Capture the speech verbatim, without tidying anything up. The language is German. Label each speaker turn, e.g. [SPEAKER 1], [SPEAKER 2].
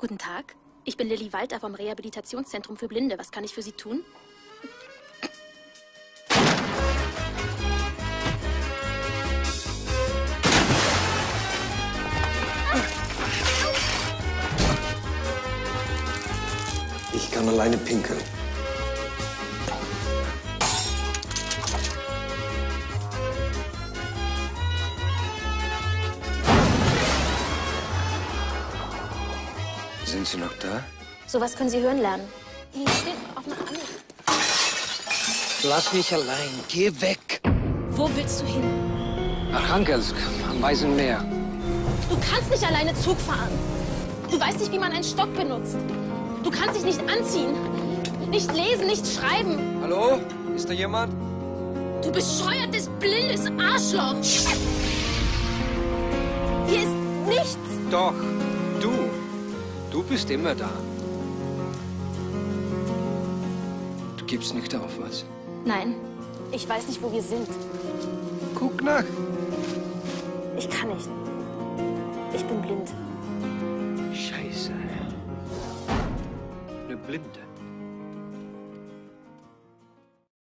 [SPEAKER 1] Guten Tag. Ich bin Lilly Walter vom Rehabilitationszentrum für Blinde. Was kann ich für Sie tun?
[SPEAKER 2] Ich kann alleine pinkeln. Sind Sie noch da?
[SPEAKER 1] Sowas können Sie hören lernen. Hier steht auch noch an.
[SPEAKER 2] Lass mich allein. Geh weg.
[SPEAKER 1] Wo willst du hin?
[SPEAKER 2] Nach Hankelsk, am Weißen Meer.
[SPEAKER 1] Du kannst nicht alleine Zug fahren. Du weißt nicht, wie man einen Stock benutzt. Du kannst dich nicht anziehen. Nicht lesen, nicht schreiben.
[SPEAKER 2] Hallo? Ist da jemand?
[SPEAKER 1] Du bescheuertes, blindes Arschloch. Hier ist nichts.
[SPEAKER 2] Doch, du. Du bist immer da. Du gibst nicht auf, was?
[SPEAKER 1] Nein, ich weiß nicht, wo wir sind.
[SPEAKER 2] Guck nach.
[SPEAKER 1] Ich kann nicht. Ich bin blind.
[SPEAKER 2] Scheiße. Eine Blinde.